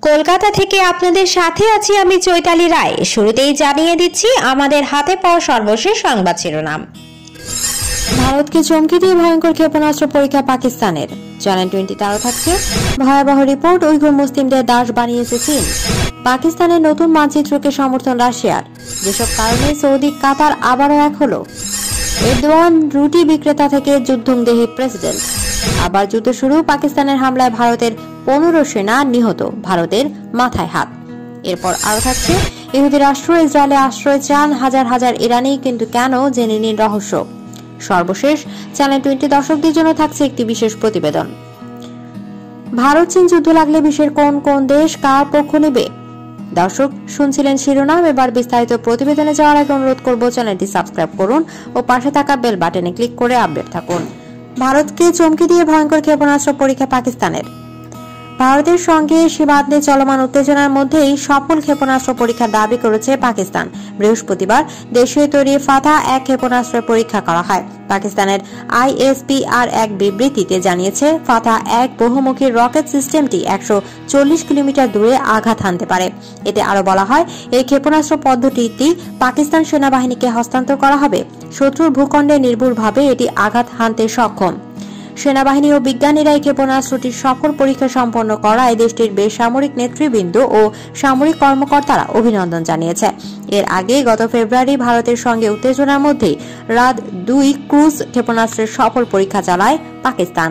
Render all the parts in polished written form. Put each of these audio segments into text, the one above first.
কলকাতা থেকে আপনাদের সাথে আছি আমি চৈতালি রায়। শুরুতেই জানিয়ে দিচ্ছি আমাদের হাতে পাওয়া সর্বশেষ সংবাদ শিরোনাম। ভারতকে চমকে দিয়ে ভয়ঙ্কর ক্ষেপণাস্ত্র পরীক্ষা পাকিস্তানের। চ্যানেল 20 আরও থাকছে ভয়াবহ রিপোর্ট, উইঘুর মুসলিমদের দাস বানিয়েছে চীন। পাকিস্তানের নতুন মানচিত্রকে সমর্থন রাশিয়ার, যেসব কারণে সৌদি কাতার আবারও এক হলো। এরদোয়ান রুটি বিক্রেতা থেকে যুদ্ধংদেহী প্রেসিডেন্ট। আবার যুদ্ধ শুরু, পাকিস্তানের হামলায় ভারতের 15 সেনা নিহত, ভারতের মাথায় হাত। এরপর আরো থাকছে ইহুদি রাষ্ট্র ইসরায়েলে আশ্রয় চান হাজার হাজার ইরানি, কিন্তু কেন জেনে নিন রহস্য। সর্বশেষ চ্যানেল 20 দর্শকদের জন্য থাকছে একটি বিশেষ প্রতিবেদন। ভারত চীন যুদ্ধ লাগলে বিশ্বের কোন কোন দেশ কার পক্ষ নেবে? দর্শক শুনছিলেন শিরোনাম, এবার বিস্তারিত প্রতিবেদনে যাওয়ার আগে অনুরোধ করব চ্যানেলটি সাবস্ক্রাইব করুন ও পাশে থাকা বেল বাটনে ক্লিক করে আপডেট থাকুন। ভারতকে চমকে দিয়ে ভয়ঙ্কর ক্ষেপণাস্ত্র পরীক্ষা পাকিস্তানের। ভারতের সঙ্গে সীমান্তে চলমান উত্তেজনার মধ্যেই সফল ক্ষেপণাস্ত্র পরীক্ষার দাবি করেছে পাকিস্তান। বৃহস্পতিবার দেশীয় তৈরি ফাতাহ এক ক্ষেপণাস্ত্রের পরীক্ষা করা হয়। পাকিস্তানের ISPR এক বিবৃতিতে জানিয়েছে, ফাতাহ এক বহুমুখী রকেট সিস্টেমটি 140 কিলোমিটার দূরে আঘাত হানতে পারে। এতে আরো বলা হয়, এই ক্ষেপণাস্ত্র পদ্ধতিটি পাকিস্তান সেনাবাহিনীকে হস্তান্তর করা হবে। শত্রুর ভূখণ্ডে নির্ভুলভাবে এটি আঘাত হানতে সক্ষম। সেনাবাহিনী ও বিজ্ঞানীরা এই ক্ষেপণাস্ত্রটির সফল পরীক্ষা সম্পন্ন করায় দেশটির বেসামরিক নেতৃবৃন্দ ও সামরিক কর্মকর্তারা অভিনন্দন জানিয়েছে। এর আগে গত ফেব্রুয়ারি ভারতের সঙ্গে উত্তেজনার মধ্যেই রাত 2 ক্রুজ ক্ষেপণাস্ত্রের সফল পরীক্ষা চালায় Pakistan.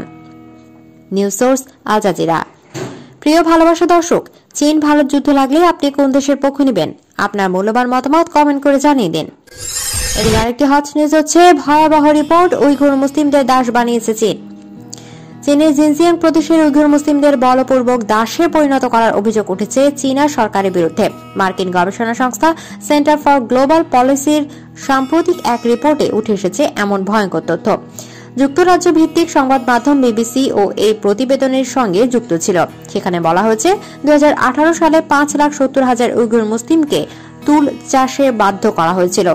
News source Al Jazeera. প্রিয় ভালোবাসা দর্শক, চীন ভারত যুদ্ধ লাগলে আপনি কোন দেশের পক্ষ নেবেন? আপনার মূল্যবান মতামত কমেন্ট করে জানিয়ে দিন। এদিকে আরেকটি হট নিউজ হচ্ছে ভয়াবহ রিপোর্ট, উইঘুর মুসলিমদের দাস বানিয়েছে চীন। চীনের জিনজিয়াং প্রদেশের উইঘুর মুসলিমদের বলপূর্বক দাসে পরিণত করার অভিযোগ উঠেছে চীনা সরকারের বিরুদ্ধে। মার্কিন গবেষণা সংস্থা সেন্টার ফর গ্লোবাল পলিসির সাম্প্রতিক এক রিপোর্টে উঠে এসেছে এমন ভয়ঙ্কর তথ্য। যুক্তরাজ্য ভিত্তিক সংবাদ মাধ্যম BBC ও এই প্রতিবেদনের সঙ্গে যুক্ত ছিল। সেখানে বলা হয়েছে, 2018 সালে 5,70,000 উইঘুর মুসলিমকে তুল চাষে বাধ্য করা হয়েছিল।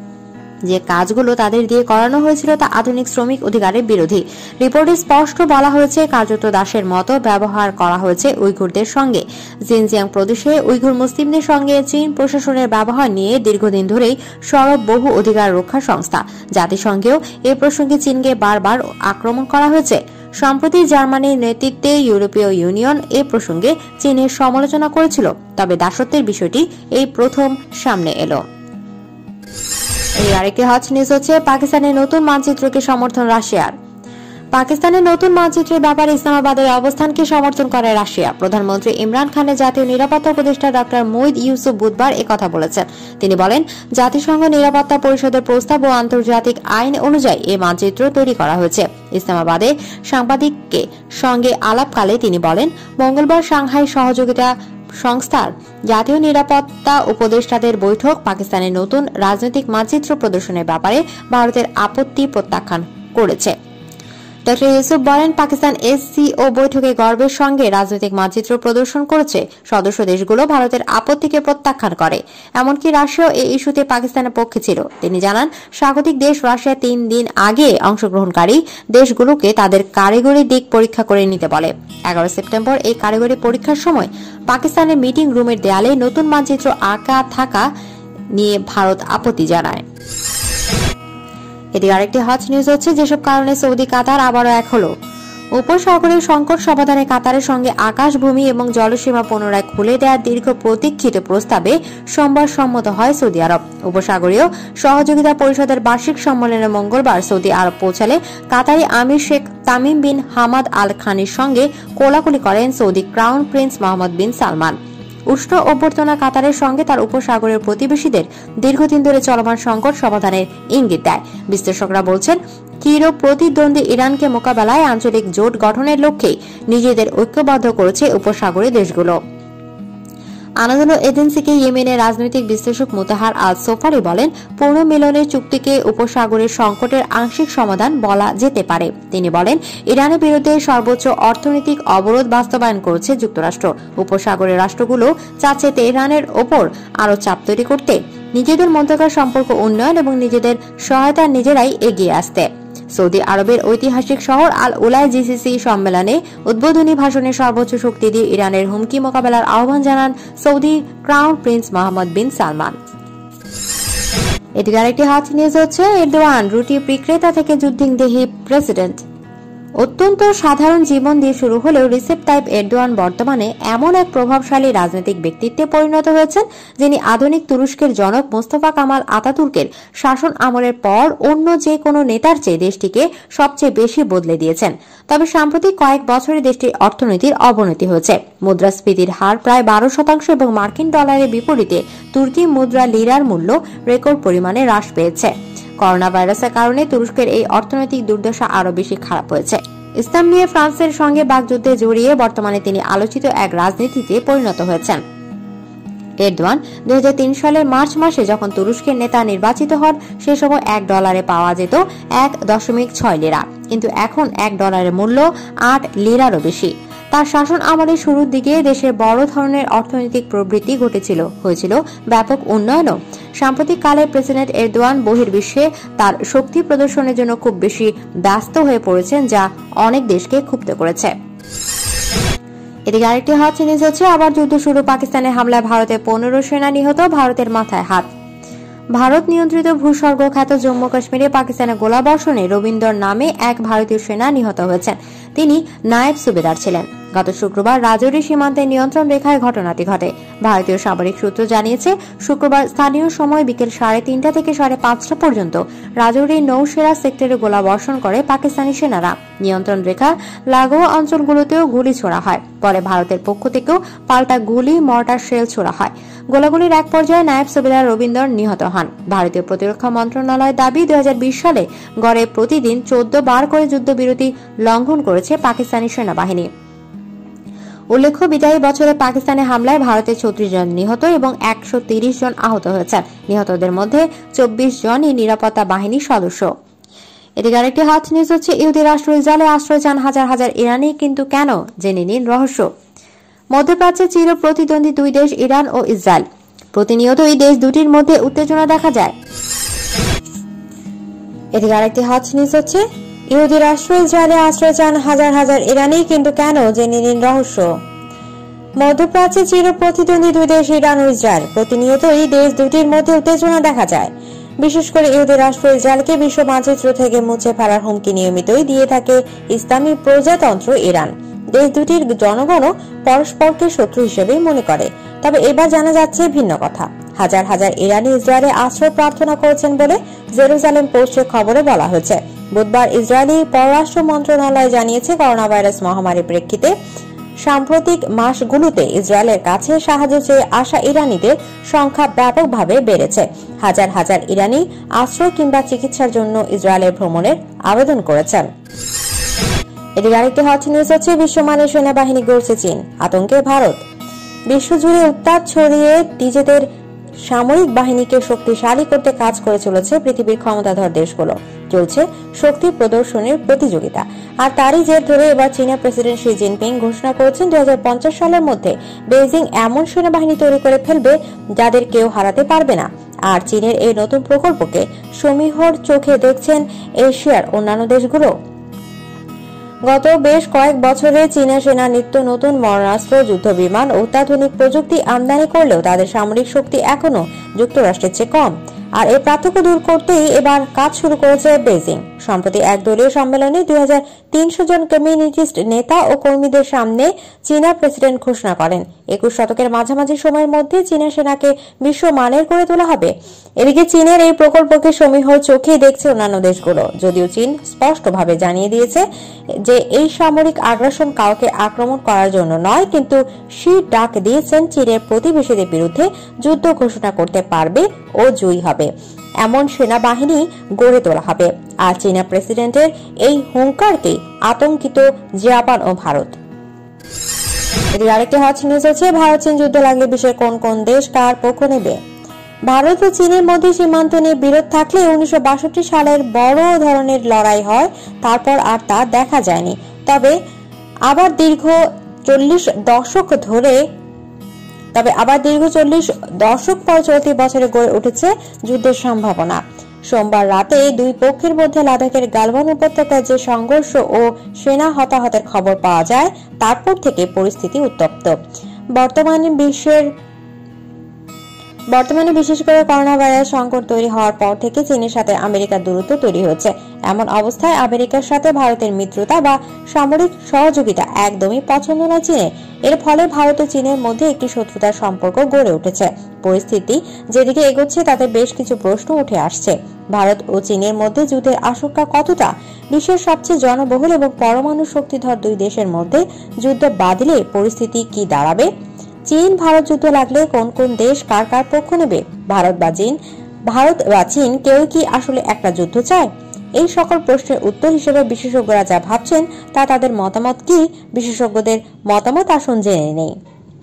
যে কাজগুলো তাদের দিয়ে করানো হয়েছিল তা আধুনিক শ্রমিক অধিকারের বিরোধী। রিপোর্টে স্পষ্ট বলা হয়েছে, কার্যত দাসের মতো ব্যবহার করা হয়েছে উইঘুরদের সঙ্গে। জিনজিয়াং প্রদেশে উইঘুর মুসলিমদের সঙ্গে চীন প্রশাসনের ব্যবহার নিয়ে দীর্ঘদিন ধরেই সরব বহু অধিকার রক্ষা সংস্থা। জাতিসংঘেও এ প্রসঙ্গে চীনকে বারবার আক্রমণ করা হয়েছে। সম্প্রতি জার্মানির নেতৃত্বে ইউরোপীয় ইউনিয়ন এ প্রসঙ্গে চীনের সমালোচনা করেছিল, তবে দাসত্বের বিষয়টি এই প্রথম সামনে এলো। এই আরেকটি হট নিউজ হচ্ছে পাকিস্তানের নতুন মানচিত্রকে সমর্থন রাশিয়ার। পাকিস্তানের নতুন মানচিত্রের ব্যাপারে ইসলামাবাদের অবস্থানকে সমর্থন করে রাশিয়া। প্রধানমন্ত্রী ইমরান খানের জাতীয় নিরাপত্তা উপদেষ্টা ডক্টর মুইদ ইউসুফ বুধবার একথা বলেছেন। তিনি বলেন, জাতিসংঘ নিরাপত্তা পরিষদের প্রস্তাব ও আন্তর্জাতিক আইন অনুযায়ী এই মানচিত্র তৈরি করা হয়েছে। ইসলামাবাদে সাংবাদিককে সঙ্গে আলাপকালে তিনি বলেন, মঙ্গলবার সাংহাই সহযোগিতা সংস্থার জাতীয় নিরাপত্তা উপদেষ্টাদের বৈঠক পাকিস্তানের নতুন রাজনৈতিক মানচিত্র প্রদর্শনের ব্যাপারে ভারতের আপত্তি প্রত্যাখ্যান করেছে। ডক্টর ইউসুফ বলেন, পাকিস্তান SCO বৈঠকে গর্বের সঙ্গে রাজনৈতিক মানচিত্র প্রদর্শন করেছে। সদস্য দেশগুলো ভারতের আপত্তিকে প্রত্যাখ্যান করে। এমনকি রাশিয়াও এই ইস্যুতে পাকিস্তানের পক্ষে ছিল। তিনি জানান, স্বাগতিক দেশ রাশিয়া 3 দিন আগে অংশগ্রহণকারী দেশগুলোকে তাদের কারিগরি দিক পরীক্ষা করে নিতে বলে। 11 সেপ্টেম্বর এই কারিগরি পরীক্ষার সময় পাকিস্তানের মিটিং রুমের দেয়ালে নতুন মানচিত্র আঁকা থাকা নিয়ে ভারত আপত্তি জানায়। এদিকে আরেকটি হট নিউজ হচ্ছে, যেসব কারণে সৌদি কাতার আবারও এক হলো। উপসাগরের সংকট সমাধানে কাতারের সঙ্গে আকাশ, ভূমি এবং জলসীমা পুনরায় খুলে দেওয়ার দীর্ঘ প্রতীক্ষিত প্রস্তাবে সোমবার সম্মত হয় সৌদি আরব। উপসাগরীয় সহযোগিতা পরিষদের বার্ষিক সম্মেলনে মঙ্গলবার সৌদি আরব পৌঁছালে কাতারি আমির Sheikh Tamim bin Hamad Al খানির সঙ্গে কোলাকুলি করেন Saudi crown prince Mohammed bin Salman. উষ্ণ অভ্যর্থনা কাতারের সঙ্গে তার উপসাগরের প্রতিবেশীদের দীর্ঘদিন ধরে চলমান সংকট সমাধানের ইঙ্গিত দেয়। বিশ্লেষকরা বলছেন, চির প্রতিদ্বন্দ্বী ইরানকে মোকাবেলায় আঞ্চলিক জোট গঠনের লক্ষ্যে নিজেদের ঐক্যবদ্ধ করেছে উপসাগরীয় দেশগুলো। আনাদোলু এজেন্সিকে ইয়েমেনের রাজনৈতিক বিশ্লেষক মুতাহার আল সোফারি বলেন, পুনর্মিলনের চুক্তিকে উপসাগরের সংকটের আংশিক সমাধান বলা যেতে পারে। তিনি বলেন, ইরানের বিরুদ্ধে সর্বোচ্চ অর্থনৈতিক অবরোধ বাস্তবায়ন করেছে যুক্তরাষ্ট্র। উপসাগরের রাষ্ট্রগুলো চাচ্ছে তেহরানের ওপর আরও চাপ তৈরি করতে, নিজেদের মধ্যকার সম্পর্ক উন্নয়ন এবং নিজেদের সহায়তা নিজেরাই এগিয়ে আসতে। সৌদি আরবের ঐতিহাসিক শহর আল উলায় জিসিসি সম্মেলনে উদ্বোধনী ভাষণে সর্বোচ্চ শক্তি দিয়ে ইরানের হুমকি মোকাবেলার আহ্বান জানান Saudi crown prince Mohammed bin Salman. এদিকে আরেকটি হট নিউজ হচ্ছে এরদোয়ান রুটি বিক্রেতা থেকে যুদ্ধদেহী প্রেসিডেন্ট। অত্যন্ত সাধারণ জীবন দিয়ে শুরু হলেও রিসেপ তাইপ এরদোয়ান বর্তমানে এমন এক প্রভাবশালী রাজনৈতিক ব্যক্তিত্বে পরিণত হয়েছেন যিনি আধুনিক তুরস্কের জনক মোস্তফা কামাল আতাতুর্কের শাসন আমলের পর অন্য যে কোনো নেতার চেয়ে দেশটিকে সবচেয়ে বেশি বদলে দিয়েছেন। তবে সাম্প্রতিক কয়েক বছরে দেশটির অর্থনীতির অবনতি হয়েছে। মুদ্রাস্ফীতির হার প্রায় 12% এবং মার্কিন ডলারের বিপরীতে তুর্কি মুদ্রা লিরার মূল্য রেকর্ড পরিমাণে হ্রাস পেয়েছে। করোনা ভাইরাসের কারণে তুরস্কের এই অর্থনৈতিক দুর্দশা আরো বেশি খারাপ হয়েছে। ইসলাম নিয়ে ফ্রান্সের সঙ্গে বাগযুদ্ধে জড়িয়ে বর্তমানে তিনি আলোচিত এক রাজনীতিতে পরিণত হয়েছেন। এরদোয়ান 2003 সালের মার্চ মাসে যখন তুরস্কের নেতা নির্বাচিত হন সে সময় $1 পাওয়া যেত 1.6 লিরা, কিন্তু এখন $1 মূল্য 8 লিরারও বেশি। তার শাসন আমলের শুরুর দিকে দেশের বড় ধরনের অর্থনৈতিক প্রবৃদ্ধি হয়েছিল ব্যাপক উন্নয়নও। সাম্প্রতিক কালে প্রেসিডেন্ট এরদোয়ান বহির্বিশ্বে তার শক্তি প্রদর্শনের জন্য খুব বেশি ব্যস্ত হয়ে পড়েছেন, যা অনেক দেশকে ক্ষুব্ধ করেছে। এদিকে আরেকটি হট নিউজ হচ্ছে আবার যুদ্ধ শুরু। পাকিস্তানের হামলায় ভারতের 15 সেনা নিহত, ভারতের মাথায় হাত। ভারত নিয়ন্ত্রিত ভূস্বর্গ খ্যাত জম্মু কাশ্মীরে পাকিস্তানের গোলাবর্ষণে রবীন্দর নামে এক ভারতীয় সেনা নিহত হয়েছেন। তিনি নায়েব সুবেদার ছিলেন। গত শুক্রবার রাজৌরি সীমান্তের নিয়ন্ত্রণ রেখায় ঘটনাটি ঘটে। ভারতীয় সামরিক সূত্র জানিয়েছে শুক্রবার স্থানীয় সময় বিকেল 3:30 থেকে 5:30 পর্যন্ত রাজৌরি নৌসেরা সেক্টরে গোলাবর্ষণ করে পাকিস্তানি সেনারা। নিয়ন্ত্রণ রেখার লাগোয়া অঞ্চলগুলোতেও গুলি ছোড়া হয়। পরে ভারতের পক্ষ থেকেও পাল্টা গুলি, মর্টার শেল ছোড়া হয়। গোলাগুলির এক পর্যায়ে নায়েব সুবেদার রবীন্দর নিহত হন। ভারতীয় প্রতিরক্ষা মন্ত্রণালয়ের দাবি 2020 সালে গড়ে প্রতিদিন 14 বার করে যুদ্ধবিরতি লঙ্ঘন করেছে পাকিস্তানি সেনাবাহিনী। উল্লেখ্য, বিদায়ী বছরে পাকিস্তানে হামলায় ভারতের 36 জন নিহত এবং 130 জন আহত হয়েছেন। নিহতদের মধ্যে 24 জনই নিরাপত্তা বাহিনীর সদস্য। এদিকে আরেকটি হট নিউজ হচ্ছে ইহুদি রাষ্ট্র ইসরায়েলে আশ্রয় চান হাজার হাজার ইরানি, কিন্তু কেন? জেনে নিন রহস্য। মধ্যপ্রাচ্যে চির প্রতিদ্বন্দ্বী দুই দেশ ইরান ও ইসরায়েল। প্রতিনিয়ত এই দেশ দুটির মধ্যে উত্তেজনা দেখা যায়। এদিকে আরেকটি হট নিউজ হচ্ছে ইহুদি রাষ্ট্র ইসরায়েলে আশ্রয় চান হাজার হাজার ইরানি, কিন্তু কেন? জেনে নিন রহস্য। মধ্যপ্রাচ্যে চির প্রতিদ্বন্দ্বী দুই দেশ ইরান ও ইসরায়েল। প্রতিনিয়ত এই দেশ দুটির মধ্যে উত্তেজনা দেখা যায়। বিশেষ করে ইহুদি রাষ্ট্র ইসরায়েলকে বিশ্ব মানচিত্র থেকে মুছে ফেলার হুমকি নিয়মিতই দিয়ে থাকে ইসলামী প্রজাতন্ত্র ইরান। দেশ দুটির জনগণও পরস্পরকে শত্রু হিসেবেই মনে করে। তবে এবার জানা যাচ্ছে ভিন্ন কথা। হাজার হাজার ইরানি ইসরায়েলে আশ্রয় প্রার্থনা করেছেন বলে জেরুজালেম পোস্টের খবরে বলা হয়েছে। বুধবার ইসরায়েলি পররাষ্ট্র মন্ত্রণালয় জানিয়েছে করোনা ভাইরাস মহামারীর প্রেক্ষিতে সাম্প্রতিক মাসগুলোতে ইসরায়েলের কাছে সাহায্য চেয়ে আসা ইরানিদের সংখ্যা ব্যাপকভাবে বেড়েছে। হাজার হাজার ইরানি আশ্রয় কিংবা চিকিৎসার জন্য ইসরায়েলে ভ্রমণের আবেদন করেছেন। এদিকে আরেকটি হট নিউজ হচ্ছে বিশ্বমানের সেনাবাহিনী গড়ছে চীন, আতঙ্কে ভারত। বিশ্বজুড়ে উত্তাপ ছড়িয়ে নিজেদের সামরিক বাহিনীকে শক্তিশালী করতে কাজ করে চলেছে পৃথিবীর ক্ষমতাধর দেশগুলো। চলছে শক্তি প্রদর্শনের প্রতিযোগিতা। আর তারই জের ধরে এবার চীনের প্রেসিডেন্ট শি জিনপিং ঘোষণা করেছেন 2050 সালের মধ্যে বেইজিং এমন সেনাবাহিনী তৈরি করে ফেলবে যাদের কেউ হারাতে পারবে না। আর চীনের এই নতুন প্রকল্পকে সমীহর চোখে দেখছেন এশিয়ার অন্যান্য দেশগুলো। গত বেশ কয়েক বছরে চীনা সেনা নিত্য নতুন মারণাস্ত্র, যুদ্ধ বিমান ও অত্যাধুনিক প্রযুক্তি আমদানি করলেও তাদের সামরিক শক্তি এখনো যুক্তরাষ্ট্রের চেয়ে কম। আর এই পার্থক্য দূর করতেই এবার কাজ শুরু করেছে বেইজিং। সম্প্রতি এক দলীয় সম্মেলনে 2300 জন কমিউনিস্ট নেতা ও কর্মীদের সামনে চীনা প্রেসিডেন্ট ঘোষণা করেন 21 শতকের মাঝামাঝি সময়ের মধ্যে চীনা সেনাকে বিশ্বমানের করে তোলা হবে। এদিকে চীনের এই প্রকল্পকে সমীহর চোখে দেখছে অন্যান্য দেশগুলো। যদিও চীন স্পষ্টভাবে জানিয়ে দিয়েছে যে এই সামরিক আগ্রাসন কাউকে আক্রমণ করার জন্য নয়, কিন্তু শি ডাক দিয়েছেন চীনের প্রতিবেশীদের বিরুদ্ধে যুদ্ধ ঘোষণা করতে পারবে ও জয়ী হবে এমন সেনাবাহিনী গড়ে তোলা হবে। আর চীনা প্রেসিডেন্টের এই হুঙ্কারকে আতঙ্কিত জাপান ও ভারত। এদিকে আরেকটি হট নিউজ আছে ভারত চীন যুদ্ধ লাগলে বিশ্বের কোন কোন দেশ কার পক্ষ নেবে। ভারত ও চীনের মধ্যে সীমান্ত নিয়ে বিরোধ থাকলে 1962 সালের বড় ধরনের লড়াই হয়, তারপর আর তা দেখা যায়নি। তবে আবার দীর্ঘ 40 দশক পর চলতি বছরে গড়ে উঠেছে যুদ্ধের সম্ভাবনা। সোমবার রাতে দুই পক্ষের মধ্যে লাদাখের গালওয়ান উপত্যকায় যে সংঘর্ষ ও সেনা হতাহতের খবর পাওয়া যায় তারপর থেকে পরিস্থিতি উত্তপ্ত। বর্তমানে বিশেষ করে করোনা ভাইরাস সংকট তৈরি হওয়ার পর থেকে চীনের সাথে আমেরিকার দূরত্ব তৈরি হয়েছে। এমন অবস্থায় আমেরিকার সাথে ভারতের মিত্রতা বা সামরিক সহযোগিতা একদমই পছন্দ নয় চীনের। এর ফলে ভারত ও চীনের মধ্যে একটি শত্রুতার সম্পর্ক গড়ে উঠেছে। পরিস্থিতি যেদিকে এগোচ্ছে তাতে বেশ কিছু প্রশ্ন উঠে আসছে। ভারত ও চীনের মধ্যে যুদ্ধের আশঙ্কা কতটা? বিশ্বের সবচেয়ে জনবহুল এবং পরমাণু শক্তিধর দুই দেশের মধ্যে যুদ্ধ বাঁধলে পরিস্থিতি কি দাঁড়াবে? চীন ভারত যুদ্ধ লাগলে কোন কোন দেশ কার কার পক্ষ নেবে? ভারত বা চীন কেউ কি আসলে একটা যুদ্ধ চায়? এই সকল প্রশ্নের উত্তর হিসেবে বিশেষজ্ঞরা যা ভাবছেন তা তাদের মতামত কি? বিশেষজ্ঞদের মতামত আসুন জেনে নেই।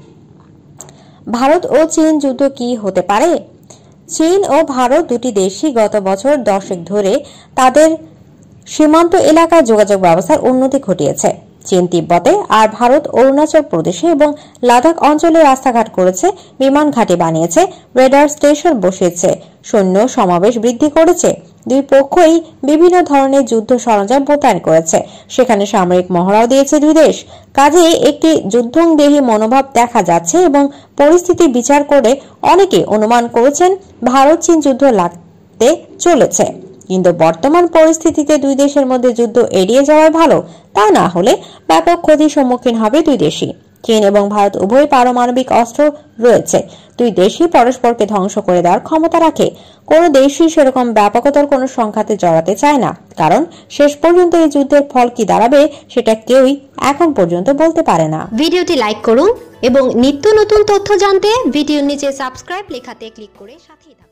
ভারত ও চীন যুদ্ধ কি হতে পারে? চীন ও ভারত দুটি দেশই গত বছর দশক ধরে তাদের সীমান্ত এলাকায় যোগাযোগ ব্যবস্থার উন্নতি ঘটিয়েছে। চীন তিব্বতে আর ভারত অরুণাচল প্রদেশে এবং লাদাখ অঞ্চলে রাস্তাঘাট করেছে, বিমান ঘাঁটি বানিয়েছে, রেডার স্টেশন বসিয়েছে, সৈন্য সমাবেশ বৃদ্ধি করেছে। দুই পক্ষই বিভিন্ন ধরনের যুদ্ধ সরঞ্জাম মোতায়েন করেছে, সেখানে সামরিক মহড়াও দিয়েছে দুই দেশ। কাজে একটি যুদ্ধংদেহী মনোভাব দেখা যাচ্ছে এবং পরিস্থিতি বিচার করে অনেকে অনুমান করেছেন ভারত চীন যুদ্ধ লাগতে চলেছে। কিন্তু বর্তমান পরিস্থিতিতে দুই দেশের মধ্যে যুদ্ধ এড়িয়ে যাওয়াই ভালো, তা না হলে ব্যাপক ক্ষতির সম্মুখীন হবে দুই দেশই। চীন এবং ভারত উভয় পারমাণবিক অস্ত্র রয়েছে, দুই দেশই পরস্পরকে ধ্বংস করে দেওয়ার ক্ষমতা রাখে। কোনো দেশই সেরকম ব্যাপকতার কোনো সংঘাতে জড়াতে চায় না, কারণ শেষ পর্যন্ত এই যুদ্ধের ফল কি দাঁড়াবে সেটা কেউই এখন পর্যন্ত বলতে পারে না। ভিডিওটি লাইক করুন এবং নিত্য নতুন তথ্য জানতে ভিডিওর নিচে সাবস্ক্রাইব লেখাতে ক্লিক করে সাথেই থাকুন।